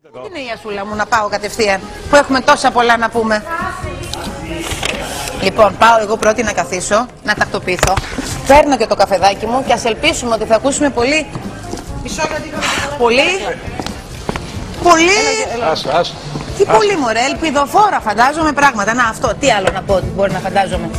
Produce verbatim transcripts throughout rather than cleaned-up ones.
Τι είναι η Ιασούλα μου να πάω κατευθείαν, που έχουμε τόσα πολλά να πούμε. Λοιπόν, πάω εγώ πρώτη να καθίσω, να τακτοποιηθώ. Παίρνω και το καφεδάκι μου και ας ελπίσουμε ότι θα ακούσουμε πολύ... Πολύ... Πολύ... Άσο, άσο. Τι άσο. Πολύ μωρέ, ελπιδοφόρα φαντάζομαι πράγματα. Να αυτό, τι άλλο να πω ότι μπορεί να φαντάζομαι.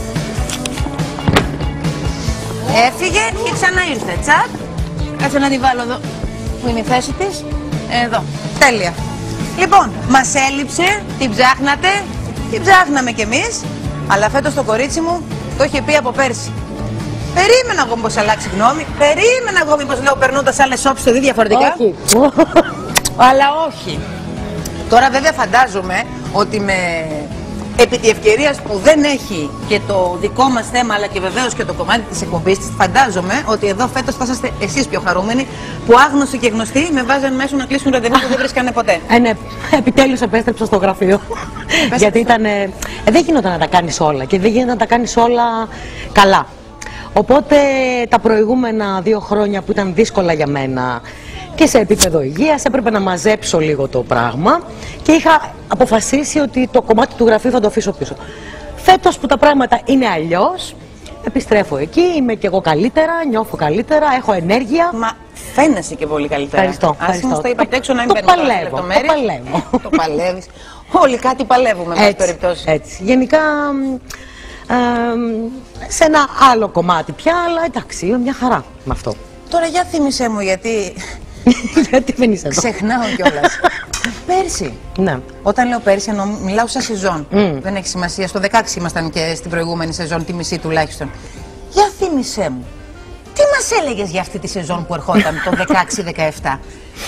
Έφυγε και ξανά ήρθε, τσακ. Κάτσε να τη βάλω εδώ, που είναι η θέση της. Εδώ, τέλεια. Λοιπόν, μας έλειψε, την ψάχνατε, την ψάχναμε κι εμείς, αλλά φέτος το κορίτσι μου το είχε πει από πέρσι. Περίμενα εγώ μήπως αλλάξει γνώμη, περίμενα εγώ μήπως λέω περνώντας άλλες όψεις το δει διαφορετικά. Όχι. Αλλά όχι. Τώρα βέβαια φαντάζομαι ότι με... επί τη ευκαιρίας που δεν έχει και το δικό μας θέμα, αλλά και βεβαίως και το κομμάτι της εκπομπής της, φαντάζομαι ότι εδώ φέτος θα είσαστε εσείς πιο χαρούμενοι, που άγνωστοι και γνωστοί με βάζαν μέσω να κλείσουν ραντεβού που δεν βρίσκανε ποτέ. Ε, ναι, επιτέλους επέστρεψα στο γραφείο. Γιατί ήταν, ε, δεν γίνονταν να τα κάνεις όλα και δεν γίνεται να τα κάνεις όλα καλά. Οπότε τα προηγούμενα δύο χρόνια που ήταν δύσκολα για μένα και σε επίπεδο υγείας έπρεπε να μαζέψω λίγο το πράγμα και είχα αποφασίσει ότι το κομμάτι του γραφείου θα το αφήσω πίσω. Φέτος που τα πράγματα είναι αλλιώς, επιστρέφω εκεί, είμαι και εγώ καλύτερα, νιώθω καλύτερα, έχω ενέργεια. Μα φαίνεσαι και πολύ καλύτερα. Ευχαριστώ. Ας μας το είπατε έξω να μην το παίρνουμε παλεύω, λεπτομέρειες. το παλεύω. Το παλεύεις. Όλοι κάτι παλεύουμε με περιπτώσει. Έτσι. Γενικά ε, σε ένα άλλο κομμάτι πια, αλλά εντάξει, είμαι μια χαρά με αυτό. Τώρα για θύμισέ μου, γιατί... Γιατί δεν είσαι εδώ. Ξεχνάω κιόλας. Πέρσι. Ναι. Όταν λέω πέρσι, εννοώ, μιλάω σαν σεζόν. Mm. Δεν έχει σημασία. Στο δεκαέξι ήμασταν και στην προηγούμενη σεζόν, τη μισή τουλάχιστον. Για θύμισέ μου, τι μας έλεγες για αυτή τη σεζόν που ερχόταν το δεκαέξι δεκαεπτά.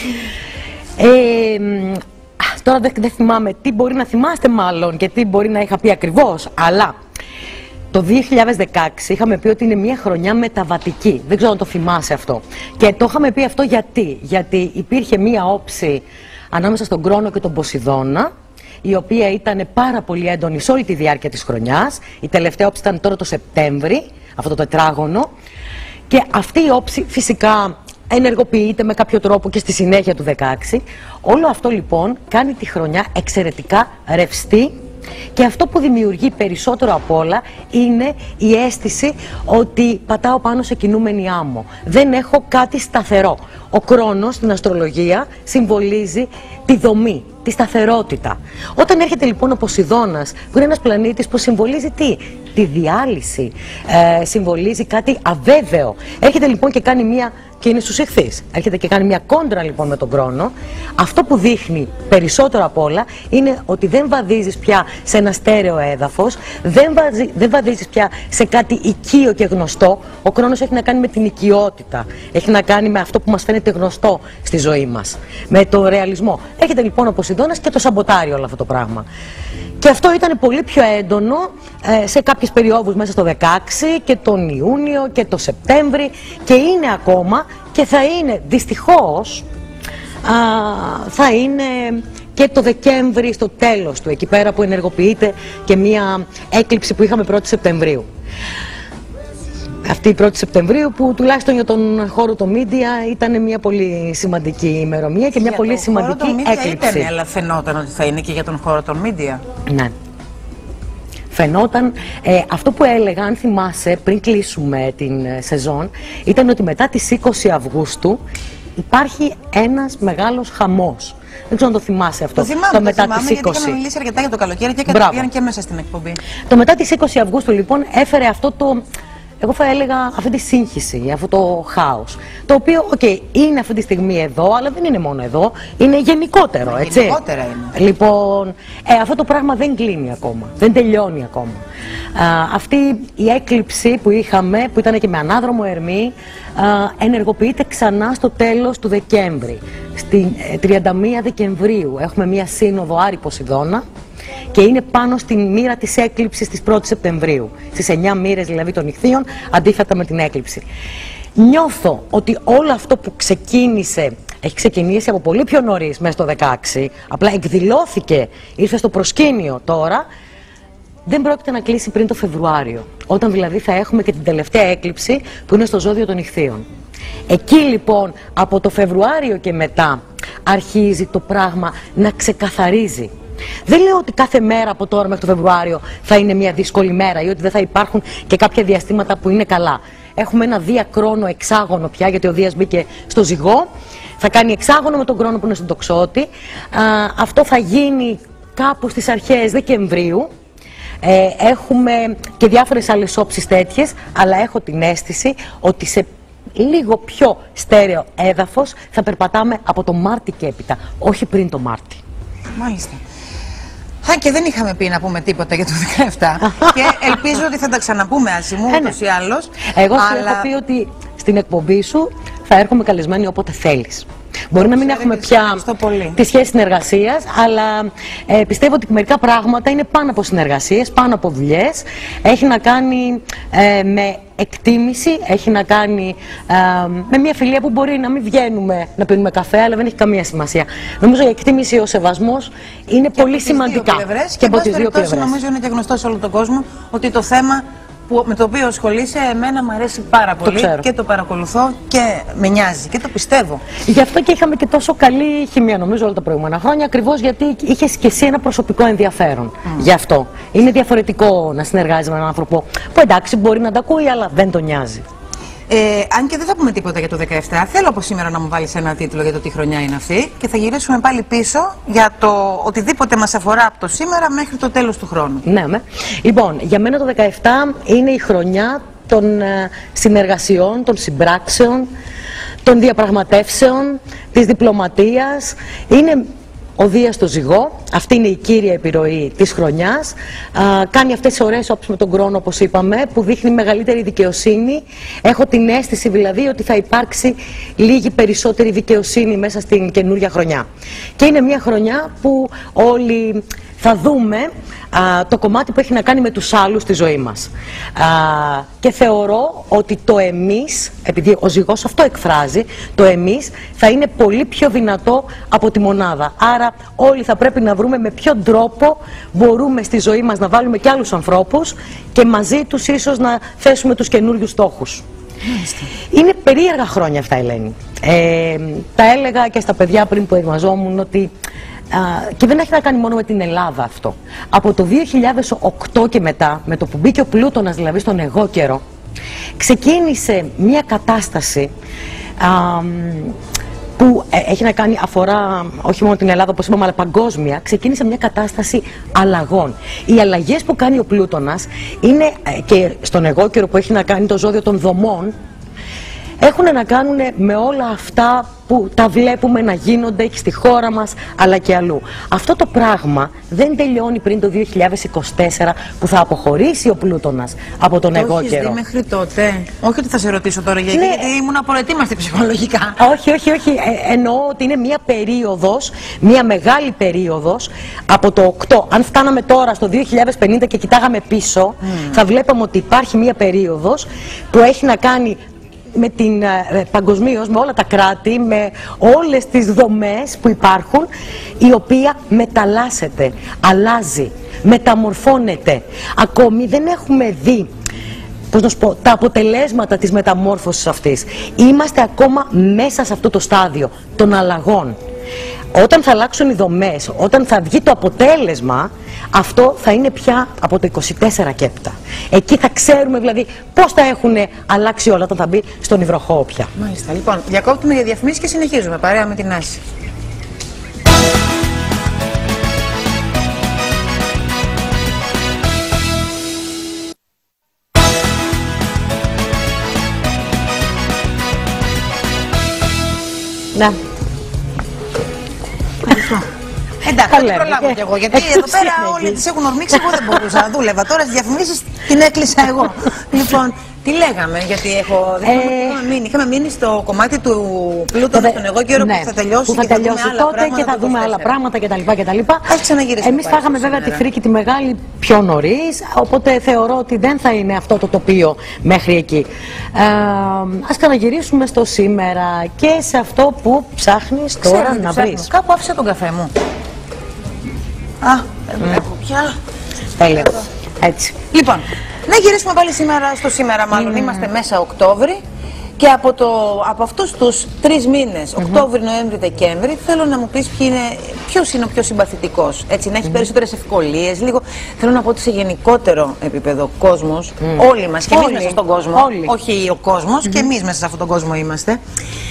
Ε, τώρα δεν, δεν θυμάμαι τι μπορεί να θυμάστε μάλλον και τι μπορεί να είχα πει ακριβώς, αλλά το δύο χιλιάδες δεκαέξι είχαμε πει ότι είναι μια χρονιά μεταβατική. Δεν ξέρω αν το θυμάσαι αυτό. Και το είχαμε πει αυτό γιατί. Γιατί υπήρχε μια όψη ανάμεσα στον Κρόνο και τον Ποσειδώνα, η οποία ήταν πάρα πολύ έντονη σε όλη τη διάρκεια της χρονιάς. Η τελευταία όψη ήταν τώρα το Σεπτέμβρη, αυτό το τετράγωνο. Και αυτή η όψη φυσικά ενεργοποιείται με κάποιο τρόπο και στη συνέχεια του δεκαέξι. Όλο αυτό λοιπόν κάνει τη χρονιά εξαιρετικά ρευστή. Και αυτό που δημιουργεί περισσότερο απ' όλα είναι η αίσθηση ότι πατάω πάνω σε κινούμενη άμμο. Δεν έχω κάτι σταθερό. Ο Κρόνος στην αστρολογία συμβολίζει τη δομή, τη σταθερότητα. Όταν έρχεται λοιπόν ο Ποσειδώνας, που είναι ένας πλανήτης που συμβολίζει τι? Τη διάλυση, ε, συμβολίζει κάτι αβέβαιο. Έρχεται λοιπόν και κάνει μια... και είναι στους ηχθείς. Έρχεται και κάνει μια κόντρα λοιπόν με τον Κρόνο. Αυτό που δείχνει περισσότερο απ' όλα είναι ότι δεν βαδίζεις πια σε ένα στέρεο έδαφος, δεν, βαζι, δεν βαδίζεις πια σε κάτι οικείο και γνωστό. Ο Κρόνος έχει να κάνει με την οικειότητα, έχει να κάνει με αυτό που μας φαίνεται γνωστό στη ζωή μας, με το ρεαλισμό. Έρχεται λοιπόν ο Ποσειδώνας και το σαμποτάρει όλο αυτό το πράγμα. Και αυτό ήταν πολύ πιο έντονο ε, σε κάποιες περιόδους μέσα στο δεκαέξι και τον Ιούνιο και το Σεπτέμβρη και είναι ακόμα και θα είναι δυστυχώς α, θα είναι και το Δεκέμβρη στο τέλος του, εκεί πέρα που ενεργοποιείται και μία έκλειψη που είχαμε πρώτη Σεπτεμβρίου. Αυτή η πρώτη Σεπτεμβρίου που τουλάχιστον για τον χώρο των media ήταν μια πολύ σημαντική ημερομηνία και μια για πολύ σημαντική έκλειψη. Ήταν, αλλά φαινόταν ότι θα είναι και για τον χώρο των media. Ναι. Φαινόταν, ε, αυτό που έλεγα, αν θυμάσαι, πριν κλείσουμε την ε, σεζόν, ήταν ότι μετά τις είκοσι Αυγούστου υπάρχει ένας μεγάλος χαμός. Δεν ξέρω αν το θυμάσαι αυτό. Το θυμάμαι, το το μετά θυμάμαι, τις γιατί είχαμε μιλήσει αρκετά για το καλοκαίρι και κατευθείαν και μέσα στην εκπομπή. Το μετά τις είκοσι Αυγούστου λοιπόν έφερε αυτό το... Εγώ θα έλεγα αυτή τη σύγχυση, αυτό το χάος. Το οποίο, οκ, okay, είναι αυτή τη στιγμή εδώ, αλλά δεν είναι μόνο εδώ, είναι γενικότερο, έτσι. Γενικότερα είναι. Λοιπόν, ε, αυτό το πράγμα δεν κλείνει ακόμα, δεν τελειώνει ακόμα. Α, αυτή η έκλειψη που είχαμε, που ήταν και με ανάδρομο Ερμή, α, ενεργοποιείται ξανά στο τέλος του Δεκέμβρη. Στην ε, τριάντα μία Δεκεμβρίου έχουμε μία σύνοδο Άρη Ποσειδώνα. Και είναι πάνω στη μοίρα της έκλειψης της πρώτης Σεπτεμβρίου. Στις εννιά μοίρες δηλαδή των νυχθείων, αντίθετα με την έκλειψη. Νιώθω ότι όλο αυτό που ξεκίνησε, έχει ξεκινήσει από πολύ πιο νωρίς μέσα στο δεκαέξι, απλά εκδηλώθηκε, ήρθε στο προσκήνιο τώρα, δεν πρόκειται να κλείσει πριν το Φεβρουάριο. Όταν δηλαδή θα έχουμε και την τελευταία έκλειψη που είναι στο ζώδιο των νυχθείων. Εκεί λοιπόν από το Φεβρουάριο και μετά αρχίζει το πράγμα να ξεκαθαρίζει. Δεν λέω ότι κάθε μέρα από τώρα μέχρι το Φεβρουάριο θα είναι μια δύσκολη μέρα ή ότι δεν θα υπάρχουν και κάποια διαστήματα που είναι καλά. Έχουμε ένα διακρόνο εξάγωνο πια, γιατί ο Δίας μπήκε στο ζυγό. Θα κάνει εξάγωνο με τον χρόνο που είναι στον τοξότη. Α, αυτό θα γίνει κάπου στις αρχές Δεκεμβρίου. Ε, έχουμε και διάφορες άλλες όψεις τέτοιες, αλλά έχω την αίσθηση ότι σε λίγο πιο στέρεο έδαφος θα περπατάμε από το Μάρτι και έπειτα, όχι πριν το Μάρτι. Μάλιστα. Α, και δεν είχαμε πει να πούμε τίποτα για το δεκαεπτά και ελπίζω ότι θα τα ξαναπούμε, Άση μου, ούτως ή άλλως. Εγώ σου αλλά... έχω πει ότι στην εκπομπή σου θα έρχομαι καλεσμένη όποτε θέλεις. Μπορεί να μην Ξέρετε, έχουμε πια τη σχέση συνεργασίας, αλλά ε, πιστεύω ότι μερικά πράγματα είναι πάνω από συνεργασίες, πάνω από δουλειές. Έχει να κάνει ε, με εκτίμηση, έχει να κάνει ε, με μια φιλία που μπορεί να μην βγαίνουμε να πίνουμε καφέ, αλλά δεν έχει καμία σημασία. Νομίζω η εκτίμηση, ο σεβασμός είναι και πολύ σημαντικά. Και, και από τις δύο πλευρές. Νομίζω είναι και γνωστό σε όλο τον κόσμο ότι το θέμα που, με το οποίο ασχολείσαι, εμένα μου αρέσει πάρα πολύ το και το παρακολουθώ και με νοιάζει και το πιστεύω. Γι' αυτό και είχαμε και τόσο καλή χημεία, νομίζω, όλα τα προηγούμενα χρόνια, ακριβώς γιατί είχες και εσύ ένα προσωπικό ενδιαφέρον. Mm. Γι' αυτό. Είναι διαφορετικό να συνεργάζεσαι με έναν άνθρωπο που εντάξει μπορεί να τα ακούει, αλλά δεν τον νοιάζει. Ε, αν και δεν θα πούμε τίποτα για το δεκαεπτά, θέλω από σήμερα να μου βάλεις ένα τίτλο για το τι χρονιά είναι αυτή και θα γυρίσουμε πάλι πίσω για το οτιδήποτε μας αφορά από το σήμερα μέχρι το τέλος του χρόνου. Ναι, ναι. Λοιπόν, για μένα το δεκαεπτά είναι η χρονιά των ε, συνεργασιών, των συμπράξεων, των διαπραγματεύσεων, της διπλωματίας. Είναι ο Δίας στο ζυγό, αυτή είναι η κύρια επιρροή της χρονιάς. Α, κάνει αυτές τις ωραίες όψεις με τον χρόνο, όπως είπαμε, που δείχνει μεγαλύτερη δικαιοσύνη. Έχω την αίσθηση δηλαδή ότι θα υπάρξει λίγη περισσότερη δικαιοσύνη μέσα στην καινούρια χρονιά. Και είναι μια χρονιά που όλοι θα δούμε α, το κομμάτι που έχει να κάνει με τους άλλους στη ζωή μας. Α, και θεωρώ ότι το εμείς, επειδή ο ζυγός αυτό εκφράζει, το εμείς θα είναι πολύ πιο δυνατό από τη μονάδα. Άρα όλοι θα πρέπει να βρούμε με ποιον τρόπο μπορούμε στη ζωή μας να βάλουμε και άλλους ανθρώπους και μαζί τους ίσως να θέσουμε τους καινούριους στόχους. Είναι περίεργα χρόνια αυτά, Ελένη. Ε, τα έλεγα και στα παιδιά πριν που ετοιμαζόμουν ότι Uh, και δεν έχει να κάνει μόνο με την Ελλάδα αυτό. Από το δύο χιλιάδες οκτώ και μετά, με το που μπήκε ο Πλούτονας δηλαδή στον εγώ καιρό, ξεκίνησε μια κατάσταση uh, που έχει να κάνει, αφορά όχι μόνο την Ελλάδα όπως είπαμε, αλλά παγκόσμια. Ξεκίνησε μια κατάσταση αλλαγών. Οι αλλαγές που κάνει ο Πλούτονας είναι, και στον εγώ καιρό που έχει να κάνει το ζώδιο των δομών, έχουν να κάνουν με όλα αυτά που τα βλέπουμε να γίνονται στη χώρα μας αλλά και αλλού. Αυτό το πράγμα δεν τελειώνει πριν το δύο χιλιάδες είκοσι τέσσερα που θα αποχωρήσει ο Πλούτονας από τον εγώ καιρό. Το έχεις δει μέχρι τότε? Όχι ότι θα σε ρωτήσω τώρα για εκεί, ναι, γιατί ήμουν απροετοίμαστη ψυχολογικά. Όχι, όχι, όχι. Ε, εννοώ ότι είναι μια περίοδος, μια μεγάλη περίοδος από το οκτώ. Αν φτάναμε τώρα στο δύο χιλιάδες πενήντα και κοιτάγαμε πίσω, mm. θα βλέπαμε ότι υπάρχει μια περίοδος που έχει να κάνει με την, ε, παγκοσμίως, με όλα τα κράτη, με όλες τις δομές που υπάρχουν, η οποία μεταλλάσσεται, αλλάζει, μεταμορφώνεται. Ακόμη δεν έχουμε δει, πώς να σου πω, τα αποτελέσματα της μεταμόρφωσης αυτής. Είμαστε ακόμα μέσα σε αυτό το στάδιο των αλλαγών. Όταν θα αλλάξουν οι δομές, όταν θα βγει το αποτέλεσμα, αυτό θα είναι πια από το είκοσι τέσσερα και έπειτα. Εκεί θα ξέρουμε δηλαδή πώς θα έχουν αλλάξει όλα όταν θα μπει στον υδροχόο πια. Μάλιστα. Λοιπόν, διακόπτουμε για διαφημίσεις και συνεχίζουμε παρέα με την Άση. Να. Εντάξει, θα την προλάβω κι εγώ. Γιατί εδώ πέρα όλοι τις έχουν ορμήξει. Εγώ δεν μπορούσα να δούλευα. Τώρα στις διαφημίσεις την έκλεισα εγώ. Λοιπόν, τι λέγαμε, γιατί έχω. Ε... μείνει. Είχαμε μείνει στο κομμάτι του Πλούτονα στον εγώ καιρό, ναι, που θα τελειώσει. Που θα και τελειώσει θα τότε και θα δούμε άλλα πράγματα κτλ. Ας ξαναγυρίσουμε. Εμείς φάγαμε βέβαια τη φρίκη τη μεγάλη πιο νωρίς, οπότε θεωρώ ότι δεν θα είναι αυτό το τοπίο μέχρι εκεί. Ε, ας ξαναγυρίσουμε στο σήμερα και σε αυτό που ψάχνεις τώρα Ξέρω, να βρεις. Κάπου άφησα τον καφέ μου. Α, δεν βλέπω πια. Τέλεια. Έτσι. Λοιπόν, να γυρίσουμε πάλι σήμερα στο σήμερα, μάλλον. Mm. Είμαστε μέσα Οκτώβρη Και από, το, από αυτούς τους τρεις μήνες, mm-hmm. Οκτώβρη, Νοέμβρη, Δεκέμβρη, θέλω να μου πεις ποιο είναι, ποιος είναι ο πιο συμπαθητικός. Έτσι, να έχει mm-hmm. περισσότερες ευκολίες. Λίγο, θέλω να πω ότι σε γενικότερο επίπεδο ο κόσμος, mm. όλοι μας και εμείς μέσα στον κόσμο, όλοι. όχι ο κόσμος, mm-hmm. και εμείς μέσα σε αυτόν τον κόσμο είμαστε,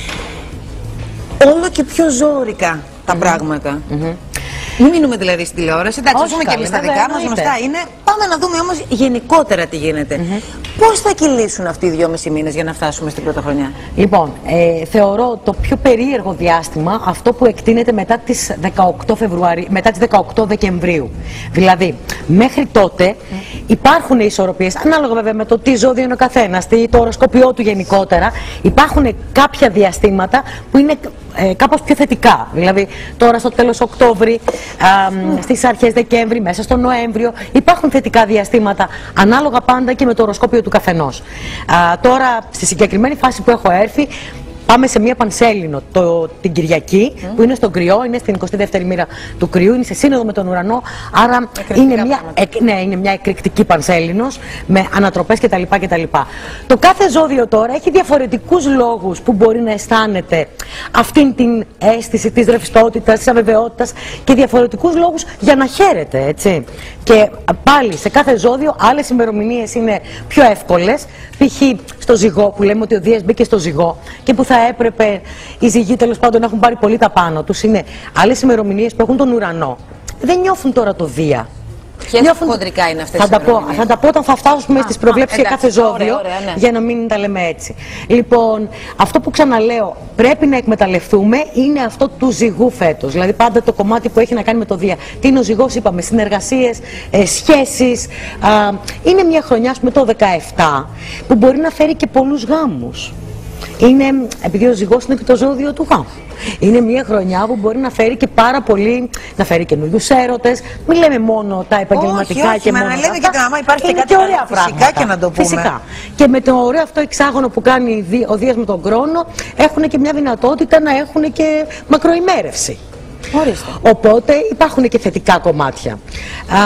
όλο και πιο ζώρικα τα mm-hmm. πράγματα. Mm-hmm. Μην μείνουμε δηλαδή στην τηλεόραση, εντάξει, ζούμε και εμείς τα δικά μας, γνωστά είναι. Πάμε να δούμε όμως γενικότερα τι γίνεται. Mm-hmm. Πώς θα κυλήσουν αυτοί οι δυόμισι μήνες για να φτάσουμε στην πρωτοχρονιά? Λοιπόν, ε, θεωρώ το πιο περίεργο διάστημα αυτό που εκτείνεται μετά τις δεκαοκτώ Φεβρουαρίου, μετά τις δεκαοκτώ Δεκεμβρίου. Δηλαδή, μέχρι τότε mm. υπάρχουν ισορροπίες, ανάλογα βέβαια με το τι ζώδιο είναι ο καθένας, το οροσκόπιό του γενικότερα. Υπάρχουν κάποια διαστήματα που είναι ε, κάπως πιο θετικά. Δηλαδή, τώρα στο τέλος Οκτώβρη, α, mm. στις αρχές Δεκέμβρη, μέσα στο Νοέμβριο, υπάρχουν θετικά διαστήματα, ανάλογα πάντα και με το οροσκόπιο του καθενός. Α, τώρα, στη συγκεκριμένη φάση που έχω έρθει, πάμε σε μία πανσέλινο το, την Κυριακή, mm. που είναι στον Κρυό, είναι στην εικοστή δεύτερη μοίρα του Κρυού, είναι σε σύνοδο με τον ουρανό, άρα είναι μια, εκ, ναι, είναι μια εκρηκτική πανσέλινος με ανατροπές κτλ, κτλ. Το κάθε ζώδιο τώρα έχει διαφορετικούς λόγους που μπορεί να αισθάνεται αυτήν την αίσθηση της ρευστότητας, της αβεβαιότητας και διαφορετικούς λόγους για να χαίρεται, έτσι. Και πάλι σε κάθε ζώδιο άλλες ημερομηνίες είναι πιο εύκολες, π.χ. στο Ζυγό που λέμε ότι ο Δίας μπήκε στο Ζυγό και που θα έπρεπε οι Ζυγοί τέλος πάντων να έχουν πάρει πολύ τα πάνω τους, είναι άλλες ημερομηνίες που έχουν τον ουρανό. Δεν νιώθουν τώρα το Δία. Ποιες νιώθουν... χοντρικά είναι αυτές θα οι ημερομηνίες? Θα τα πω όταν θα φτάσουμε στις προβλέψεις για κάθε ζώδιο, ωραία, ωραία, ναι. για να μην τα λέμε έτσι. Λοιπόν, αυτό που ξαναλέω πρέπει να εκμεταλλευτούμε είναι αυτό του Ζυγού φέτος. Δηλαδή πάντα το κομμάτι που έχει να κάνει με το Δία. Τι είναι ο Ζυγός, είπαμε, συνεργασίες, ε, σχέσεις. Α, είναι μια χρονιά με το δεκαεπτά που μπορεί να φέρει και πολλούς γάμους. Είναι, επειδή ο Ζυγός είναι και το ζώδιο του γάμου. Είναι μια χρονιά που μπορεί να φέρει και πάρα πολύ, να φέρει καινούριους έρωτες. Μην λέμε μόνο τα επαγγελματικά όχι, όχι, και μα μόνο να λέμε αυτά. Και το, άμα υπάρχει είναι και κάτι και ωραία φυσικά πράγματα. Και να το πούμε. Φυσικά. Και με το ωραίο αυτό εξάγωνο που κάνει ο Δίας με τον Κρόνο, έχουν και μια δυνατότητα να έχουν και μακροημέρευση. Ορίστε. Οπότε υπάρχουν και θετικά κομμάτια. Α,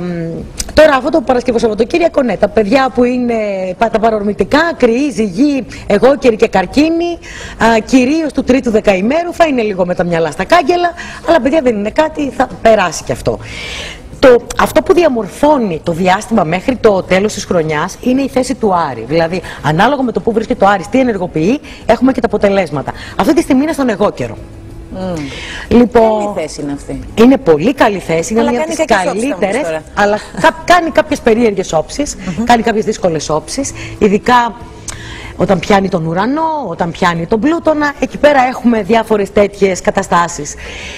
τώρα αυτό το Παρασκευό Σαββατοκύριακο, ναι, τα παιδιά που είναι τα παρορμητικά, Κρυοί, Ζυγοί, Αιγόκεροι και Καρκίνοι, κυρίως του τρίτου δεκαημέρου, θα είναι λίγο με τα μυαλά στα κάγκελα, αλλά παιδιά δεν είναι κάτι, θα περάσει και αυτό. Το, αυτό που διαμορφώνει το διάστημα μέχρι το τέλος της χρονιάς είναι η θέση του Άρη. Δηλαδή, ανάλογα με το που βρίσκεται ο Άρης, τι ενεργοποιεί, έχουμε και τα αποτελέσματα. Αυτή τη στιγμή είναι στον Αιγόκερο. Mm. Λοιπόν, καλή θέση είναι αυτή. Είναι πολύ καλή θέση, είναι αλλά μια από τις καλύτερες, αλλά κάνει κάποιες περίεργες όψεις, mm-hmm. κάνει κάποιες δύσκολες όψεις, ειδικά όταν πιάνει τον ουρανό, όταν πιάνει τον Πλούτονα, εκεί πέρα έχουμε διάφορες τέτοιες καταστάσεις.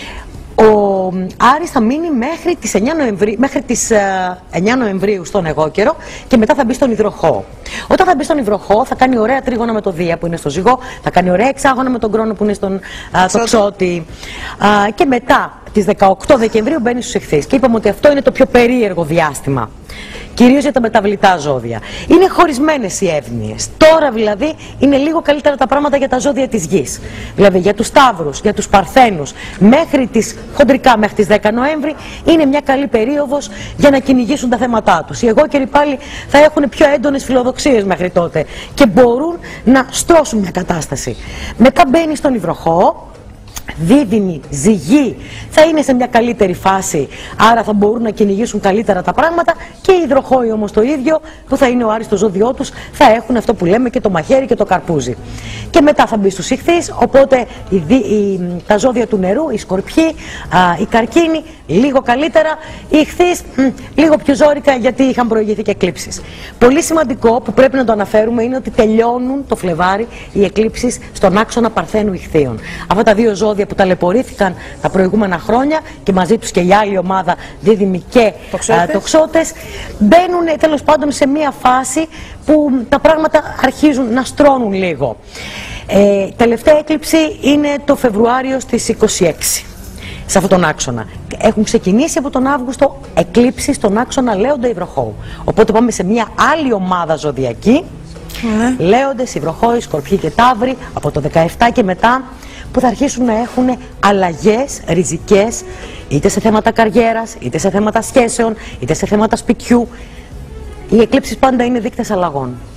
Ο Άρης θα μείνει μέχρι τις εννιά Νοεμβρίου, μέχρι τις εννιά Νοεμβρίου στον Αιγόκερο και μετά θα μπει στον Υδροχόο. Όταν θα μπει στον Υδροχόο θα κάνει ωραία τρίγωνα με το Δία που είναι στο Ζυγό, θα κάνει ωραία εξάγωνα με τον Κρόνο που είναι στον Τοξότη και μετά τις δεκαοκτώ Δεκεμβρίου μπαίνει στους Ιχθύες. Και είπαμε ότι αυτό είναι το πιο περίεργο διάστημα. Κυρίως για τα μεταβλητά ζώδια. Είναι χωρισμένες οι εύνοίες. Τώρα δηλαδή είναι λίγο καλύτερα τα πράγματα για τα ζώδια της γης. Δηλαδή για τους Σταύρους, για τους Παρθένους, μέχρι τις, χοντρικά μέχρι τις δέκα Νοέμβρη είναι μια καλή περίοδος για να κυνηγήσουν τα θέματά τους. Οι Αιγόκεροι πάλι θα έχουν πιο έντονες φιλοδοξίες μέχρι τότε και μπορούν να στρώσουν μια κατάσταση. Μετά μπαίνει στον Υδροχόο. Δίδυμοι, Ζυγοί θα είναι σε μια καλύτερη φάση, άρα θα μπορούν να κυνηγήσουν καλύτερα τα πράγματα, και οι Υδροχόοι όμως το ίδιο, που θα είναι ο Άρης στο ζώδιό τους, θα έχουν αυτό που λέμε και το μαχαίρι και το καρπούζι. Και μετά θα μπει στους Ιχθύες, οπότε οι, οι, τα ζώδια του νερού, οι Σκορπιοί, α, οι Καρκίνοι, λίγο καλύτερα, οι Ιχθύες λίγο πιο ζόρικα γιατί είχαν προηγηθεί και εκλήψεις. Πολύ σημαντικό που πρέπει να το αναφέρουμε είναι ότι τελειώνουν το Φλεβάρι οι εκλήψεις στον άξονα Παρθένου Ιχθύων. Αυτά τα δύο ζώδια που ταλαιπωρήθηκαν τα προηγούμενα χρόνια και μαζί τους και η άλλη ομάδα Δίδυμοι και Τοξότες, μπαίνουν τέλος πάντων σε μία φάση που τα πράγματα αρχίζουν να στρώνουν λίγο. Ε, τελευταία έκλειψη είναι το Φεβρουάριο στις είκοσι έξι. Σε αυτόν τον άξονα. Έχουν ξεκινήσει από τον Αύγουστο εκλήψεις στον άξονα Λέοντα Υδροχόου. Οπότε πάμε σε μια άλλη ομάδα ζωδιακή. Mm. Λέοντες, Υδροχόοι, Σκορπιοί και Ταύροι από το δεκαεπτά και μετά, που θα αρχίσουν να έχουν αλλαγές ριζικές, είτε σε θέματα καριέρας, είτε σε θέματα σχέσεων, είτε σε θέματα σπιτιού. Οι εκλήψεις πάντα είναι δείκτες αλλαγών.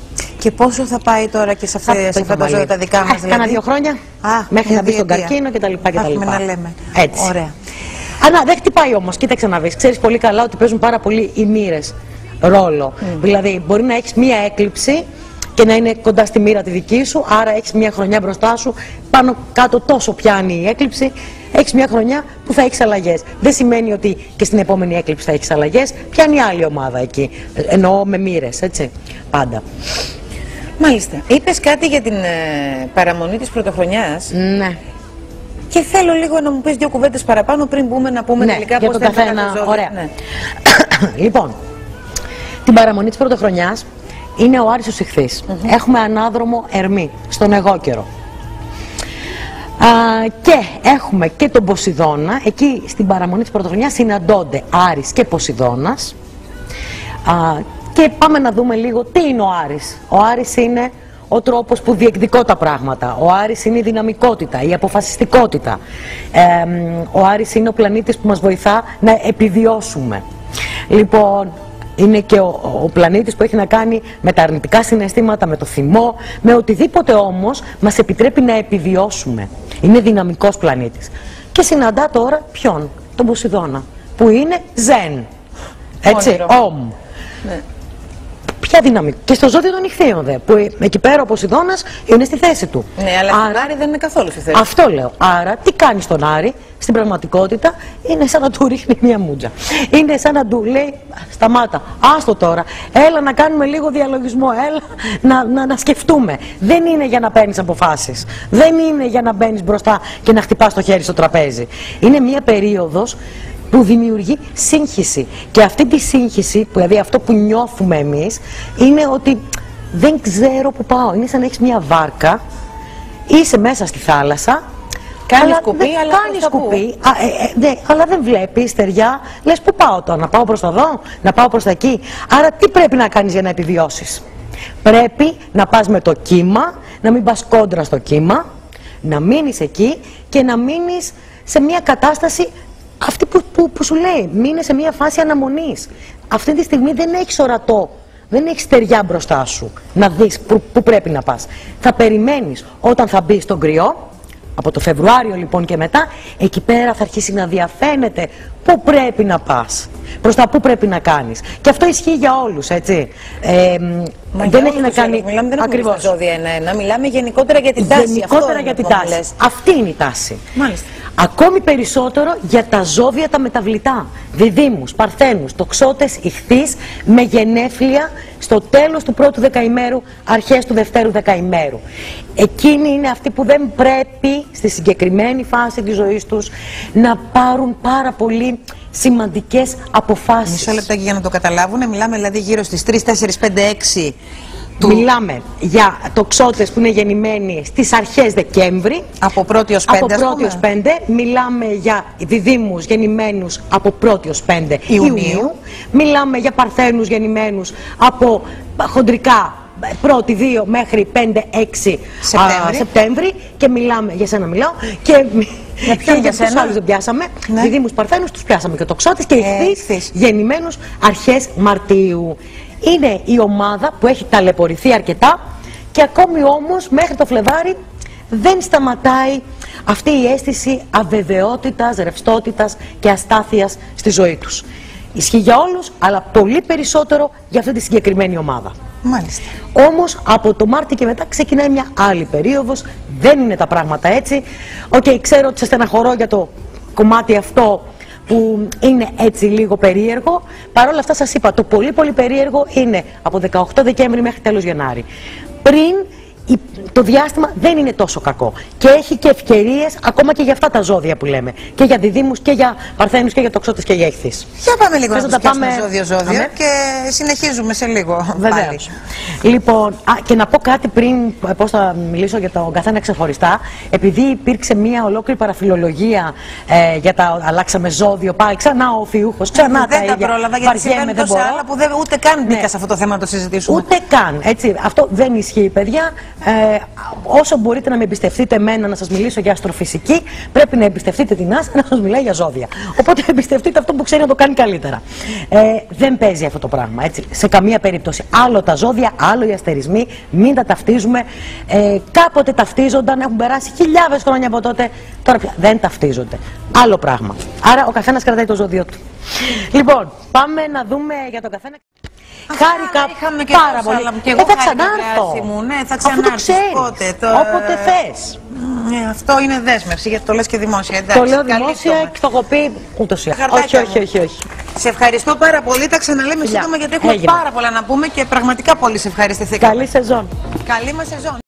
Και πόσο θα πάει τώρα και σε, αυτές, σε αυτά τα ζώα τα δικά μας, δηλαδή? Κάνα δύο χρόνια, Α, μέχρι να μπει στον καρκίνο κτλ. Έχουμε να λέμε. Έτσι. Ωραία. Αλλά δεν χτυπάει όμως, κοίταξε να δεις. Ξέρεις πολύ καλά ότι παίζουν πάρα πολύ οι μοίρες ρόλο. Mm. Δηλαδή, μπορεί να έχεις μία έκλειψη και να είναι κοντά στη μοίρα τη δική σου, άρα έχεις μία χρονιά μπροστά σου, πάνω κάτω τόσο πιάνει η έκλειψη, έχεις μία χρονιά που θα έχεις αλλαγές. Δεν σημαίνει ότι και στην επόμενη έκλειψη θα έχεις αλλαγές, πιάνει άλλη ομάδα εκεί. Εννοώ με μοίρες, έτσι, πάντα. Μάλιστα. Είπες κάτι για την ε, παραμονή της πρωτοχρονιάς. Ναι. Και θέλω λίγο να μου πεις δύο κουβέντες παραπάνω πριν μπούμε να πούμε ναι, τελικά για πώς το θα καθένα. Ωραία. Ναι. Λοιπόν, την παραμονή της πρωτοχρονιάς είναι ο Άρης ο Ιχθύς. Mm-hmm. Έχουμε ανάδρομο Ερμή, στον εγώκερο. Α, και έχουμε και τον Ποσειδώνα. Εκεί στην παραμονή της πρωτοχρονιάς συναντώνται Άρης και Ποσειδώνας. Α, και πάμε να δούμε λίγο τι είναι ο Άρης. Ο Άρης είναι ο τρόπος που διεκδικώ τα πράγματα. Ο Άρης είναι η δυναμικότητα, η αποφασιστικότητα. Ε, ο Άρης είναι ο πλανήτης που μας βοηθά να επιβιώσουμε. Λοιπόν, είναι και ο, ο πλανήτης που έχει να κάνει με τα αρνητικά συναισθήματα, με το θυμό, με οτιδήποτε όμως μας επιτρέπει να επιβιώσουμε. Είναι δυναμικός πλανήτης. Και συναντά τώρα ποιον? Τον Ποσειδώνα, που είναι Ζεν. Έτσι, Ομ. Ναι. Ποια δυναμική. Και στο ζώδιο των Ιχθύων δε, που εκεί πέρα ο Ποσειδώνας είναι στη θέση του. Ναι, αλλά άρα, στον Άρη δεν είναι καθόλου στη θέση. Αυτό λέω. Άρα, τι κάνει στον Άρη? Στην πραγματικότητα είναι σαν να του ρίχνει μία μούτζα. Είναι σαν να του λέει, σταμάτα, άστο τώρα, έλα να κάνουμε λίγο διαλογισμό, έλα να, να, να σκεφτούμε. Δεν είναι για να παίρνεις αποφάσεις. Δεν είναι για να μπαίνεις μπροστά και να χτυπάς το χέρι στο τραπέζι. Είναι μία περίοδος που δημιουργεί σύγχυση. Και αυτή τη σύγχυση, δηλαδή αυτό που νιώθουμε εμείς, είναι ότι δεν ξέρω που πάω. Είναι σαν να έχεις μια βάρκα, είσαι μέσα στη θάλασσα, κάνει σκουπί, αλλά, κάνει σκουπί α, ε, ε, ναι, αλλά δεν βλέπεις στεριά, λες πού πάω τώρα, να πάω προς τα εδώ, να πάω προς τα εκεί. Άρα τι πρέπει να κάνεις για να επιβιώσεις? Πρέπει να πας με το κύμα, να μην πας κόντρα στο κύμα, να μείνεις εκεί και να μείνεις σε μια κατάσταση αυτή που, που, που σου λέει, μείνε σε μια φάση αναμονής. Αυτή τη στιγμή δεν έχεις ορατό, δεν έχεις στεριά μπροστά σου να δεις που, που πρέπει να πας. Θα περιμένεις όταν θα μπει στον κρυό, από το Φεβρουάριο λοιπόν και μετά, εκεί πέρα θα αρχίσει να διαφαίνεται πού πρέπει να πας, προς τα πού πρέπει να κάνεις. Και αυτό ισχύει για όλους, έτσι. Ε, δεν έχει να κάνει μιλάμε, δεν ακριβώς. Έχουμε ζώδια ένα-ένα, μιλάμε γενικότερα για την τάση. Γενικότερα για την τάση. Αυτή είναι η τάση. Μάλιστα. Ακόμη περισσότερο για τα ζώδια τα μεταβλητά. Διδύμους, Παρθένους, Τοξότες, Ιχθύς, με γενέθλια στο τέλος του πρώτου δεκαημέρου, αρχές του δευτέρου δεκαημέρου. Εκείνοι είναι αυτοί που δεν πρέπει στη συγκεκριμένη φάση της ζωής τους να πάρουν πάρα πολύ σημαντικές αποφάσεις. Μισό λεπτάκι για να το καταλάβουν. Μιλάμε δηλαδή γύρω στις τρεις, τέσσερις, πέντε, έξι του... Μιλάμε για τοξότες που είναι γεννημένοι στις αρχές Δεκέμβρη. Από πρώτη ως πέντε, από πρώτη ως πέντε. Μιλάμε για διδύμους γεννημένους από πρώτη ως πέντε Ιουνίου. Ιουνίου. Μιλάμε για παρθένους γεννημένους από χοντρικά πρώτη δύο μέχρι πέντε έξι Σεπτέμβρη. Σεπτέμβρη. Και μιλάμε, για σένα μιλάω, και για ποιον για τους άλλους δεν πιάσαμε. Ναι. Διδύμους παρθένους τους πιάσαμε και τοξότες και Ιχθύς γεννημένους αρχές Μαρτίου. Είναι η ομάδα που έχει ταλαιπωρηθεί αρκετά και ακόμη όμως μέχρι το Φλεβάρι δεν σταματάει αυτή η αίσθηση αβεβαιότητας, ρευστότητας και αστάθειας στη ζωή τους. Ισχύει για όλους, αλλά πολύ περισσότερο για αυτή τη συγκεκριμένη ομάδα. Μάλιστα. Όμως από το Μάρτι και μετά ξεκινάει μια άλλη περίοδος, δεν είναι τα πράγματα έτσι. Οκ, okay, ξέρω ότι σας στεναχωρώ για το κομμάτι αυτό που είναι έτσι λίγο περίεργο. Παρ' όλα αυτά σας είπα, το πολύ πολύ περίεργο είναι από δεκαοκτώ Δεκέμβρη μέχρι τέλος Γενάρη. Πριν το διάστημα δεν είναι τόσο κακό και έχει και ευκαιρίες ακόμα και για αυτά τα ζώδια που λέμε, και για διδύμους και για παρθένους και για τοξότες και για Ιχθύς. Για πάμε λίγο Θες να, να τα πάμε ζώδιο-ζώδιο και συνεχίζουμε σε λίγο. Βεβαίως. Λοιπόν, α, και να πω κάτι πριν πώς θα μιλήσω για τον καθένα ξεχωριστά, επειδή υπήρξε μια ολόκληρη παραφιλολογία ε, για τα αλλάξαμε ζώδιο, πάλι ξανά ο Θειούχος, ξανά δεν τα ίδια. Δεν τα πρόλαβα γιατί συμβαίνουν τόσα άλλα που δεν, ούτε καν μπήκα ναι. σε αυτό το θέμα να το συζητήσουμε. Ούτε καν, έτσι, αυτό δεν ισχύει παιδιά. Ε, όσο μπορείτε να με εμπιστευτείτε εμένα να σας μιλήσω για αστροφυσική, πρέπει να εμπιστευτείτε την Άστα να σας μιλάει για ζώδια. Οπότε εμπιστευτείτε αυτό που ξέρει να το κάνει καλύτερα. Ε, δεν παίζει αυτό το πράγμα, έτσι. Σε καμία περίπτωση. Άλλο τα ζώδια, άλλο οι αστερισμοί. Μην τα ταυτίζουμε. Ε, κάποτε ταυτίζονταν, έχουν περάσει χιλιάδες χρόνια από τότε. Τώρα πια δεν ταυτίζονται. Άλλο πράγμα. Άρα ο καθένας κρατάει το ζώδιο του. Λοιπόν, πάμε να δούμε για τον καθένα. Χάρηκα πάρα πολύ. Και εγώ ε, θα ξανάρθω. Ναι, θα ξανάρθω. Πότε, το... Όποτε θες. Ε, αυτό είναι δέσμευση, γιατί το λες και δημόσια. Εντάξει, το λέω δημόσια και το έχω πει ούτως ή άλλως. Όχι, όχι, όχι, όχι. Σε ευχαριστώ πάρα πολύ. Τα ξαναλέμε σύντομα γιατί έχουμε Έγινε. πάρα πολλά να πούμε και πραγματικά πολύ σε ευχαριστηθήκα. Καλή σεζόν. Καλή μας σεζόν.